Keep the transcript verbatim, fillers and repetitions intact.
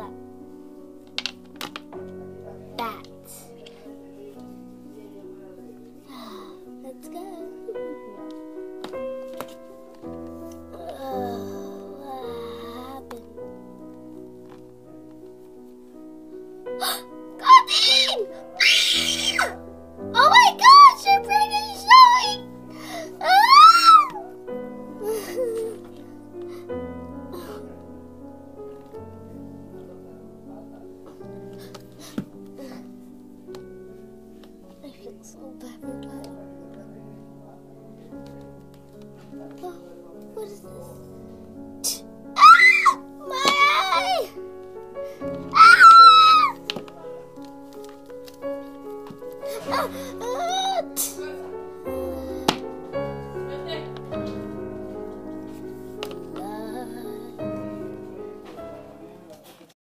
that. That. Let's go. Goldine! Oh my gosh, your brain is showing! Ah! I feel so bad for that. Oh, what is this? Ah! My eye! Ah! Ah!